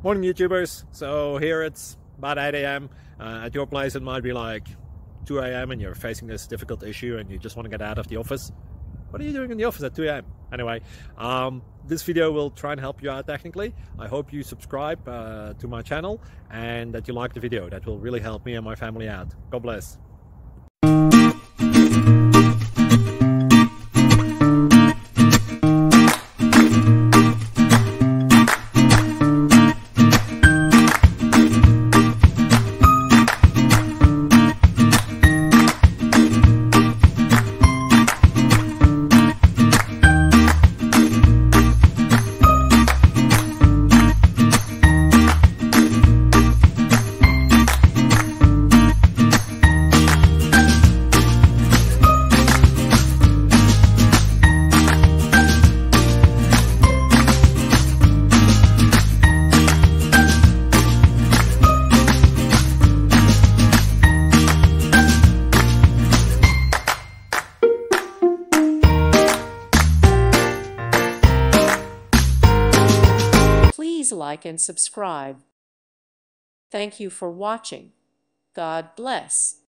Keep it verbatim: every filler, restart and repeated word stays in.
Morning YouTubers, so here it's about eight A M Uh, at your place it might be like two A M and you're facing this difficult issue and you just want to get out of the office. What are you doing in the office at two A M? Anyway, um, this video will try and help you out technically. I hope you subscribe uh, to my channel and that you like the video. That will really help me and my family out. God bless. Please like and subscribe. Thank you for watching. God bless.